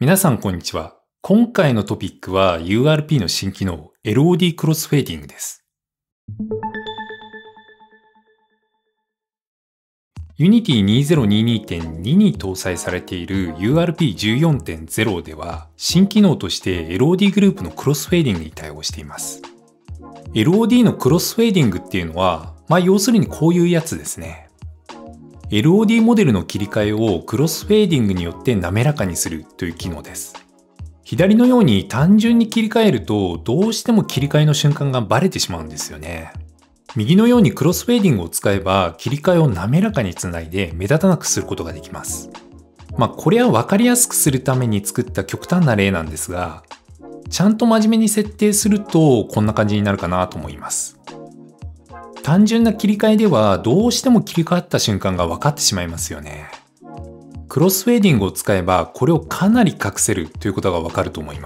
皆さんこんにちは。今回のトピックは URP の新機能 LOD クロスフェーディングです。Unity 2022.2 に搭載されている URP14.0 では新機能として LOD グループのクロスフェーディングに対応しています。LOD のクロスフェーディングっていうのは、要するにこういうやつですね。LOD モデルの切り替えをクロスフェーディングによって滑らかにするという機能です。左のように単純に切り替えるとどうしても切り替えの瞬間がバレてしまうんですよね。右のようにクロスフェーディングを使えば切り替えを滑らかにつないで目立たなくすることができます。これは分かりやすくするために作った極端な例なんですが、ちゃんと真面目に設定するとこんな感じになるかなと思います。単純な切り替えではどうしても切り替わった瞬間が分かってしまいますよね。クロスフェーディングを使えばこれをかなり隠せるということが分かると思います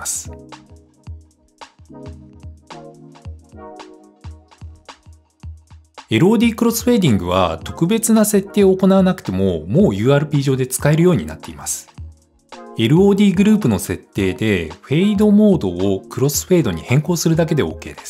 。LOD クロスフェーディングは特別な設定を行わなくてももう URP 上で使えるようになっています。LOD グループの設定でフェードモードをクロスフェードに変更するだけで OK です。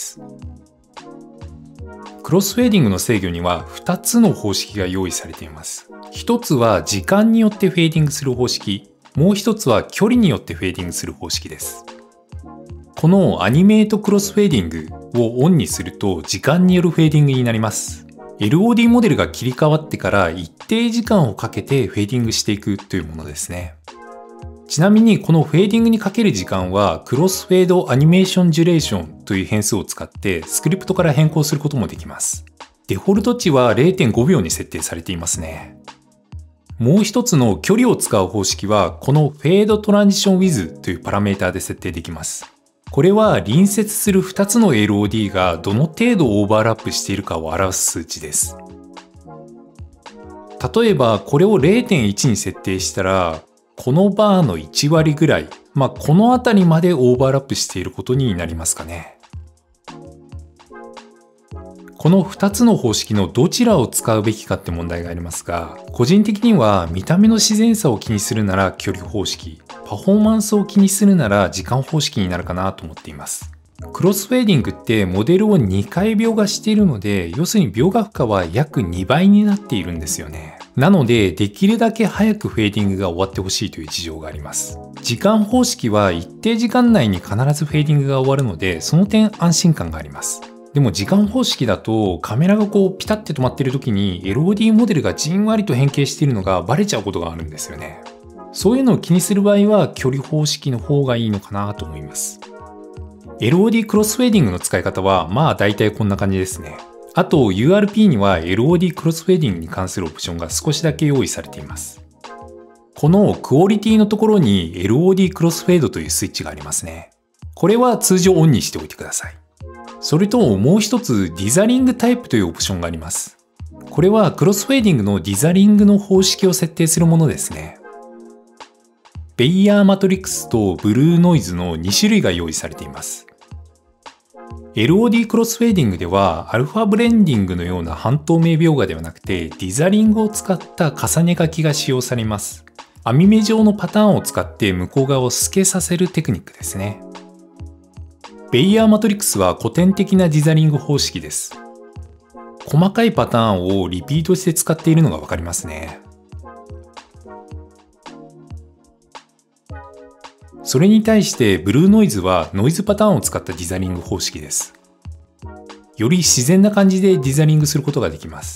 クロスフェーディングの制御には2つの方式が用意されています。1つは時間によってフェーディングする方式、もう1つは距離によってフェーディングする方式です。このアニメートクロスフェーディングをオンにすると時間によるフェーディングになります。LOD モデルが切り替わってから一定時間をかけてフェーディングしていくというものですね。ちなみにこのフェーディングにかける時間はクロスフェードアニメーションデュレーションという変数を使ってスクリプトから変更することもできます。デフォルト値は 0.5 秒に設定されていますね。もう一つの距離を使う方式はこのフェードトランジションウィズというパラメータで設定できます。これは隣接する2つの LOD がどの程度オーバーラップしているかを表す数値です。例えばこれを 0.1 に設定したらこのバーの1割ぐらい、この辺りまでオーバーラップしていることになりますかね。この2つの方式のどちらを使うべきかって問題がありますが、個人的には見た目の自然さを気にするなら距離方式、パフォーマンスを気にするなら時間方式になるかなと思っています。クロスフェーディングってモデルを2回描画しているので、要するに描画負荷は約2倍になっているんですよね。なので、できるだけ早くフェーディングが終わってほしいという事情があります。時間方式は一定時間内に必ずフェーディングが終わるので、その点安心感があります。でも時間方式だとカメラがピタッて止まっている時に LOD モデルがじんわりと変形しているのがバレちゃうことがあるんですよね。そういうのを気にする場合は距離方式の方がいいのかなと思います。LOD クロスフェーディングの使い方は大体こんな感じですね。あと URP には LOD クロスフェーディングに関するオプションが少しだけ用意されています。このクオリティのところに LOD クロスフェードというスイッチがありますね。これは通常オンにしておいてください。それともう一つディザリングタイプというオプションがあります。これはクロスフェーディングのディザリングの方式を設定するものですね。ベイヤーマトリックスとブルーノイズの2種類が用意されています。LOD クロスフェーディングではアルファブレンディングのような半透明描画ではなくてディザリングを使った重ね書きが使用されます。網目状のパターンを使って向こう側を透けさせるテクニックですね。ベイヤーマトリックスは古典的なディザリング方式です。細かいパターンをリピートして使っているのがわかりますね。それに対してブルーノイズはノイズパターンを使ったディザリング方式です。より自然な感じでディザリングすることができます。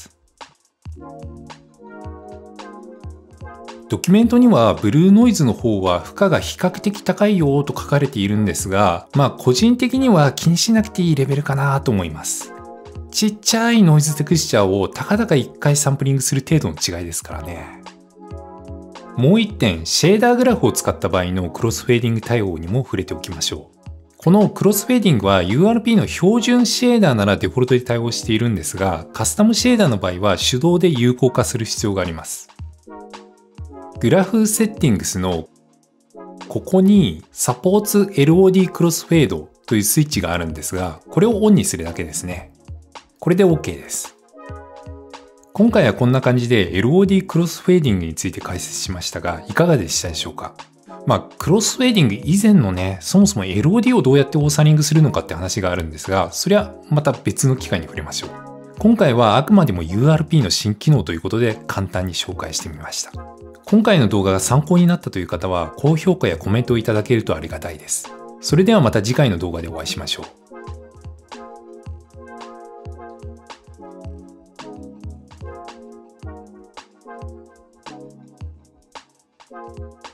ドキュメントにはブルーノイズの方は負荷が比較的高いよと書かれているんですが、個人的には気にしなくていいレベルかなと思います。ちっちゃいノイズテクスチャーをたかだか1回サンプリングする程度の違いですからね。もう一点、シェーダーグラフを使った場合のクロスフェーディング対応にも触れておきましょう。このクロスフェーディングは URP の標準シェーダーならデフォルトで対応しているんですが、カスタムシェーダーの場合は手動で有効化する必要があります。グラフセッティングスのここに Supports LOD クロスフェードというスイッチがあるんですが、これをオンにするだけですね。これで OK です。今回はこんな感じで LOD クロスフェーディングについて解説しましたが、いかがでしたでしょうか。 クロスウェーディング以前のね、そもそも LOD をどうやってオーサリングするのかって話があるんですが、それはまた別の機会に触れましょう。今回はあくまでも URP の新機能ということで簡単に紹介してみました。今回の動画が参考になったという方は高評価やコメントをいただけるとありがたいです。それではまた次回の動画でお会いしましょう。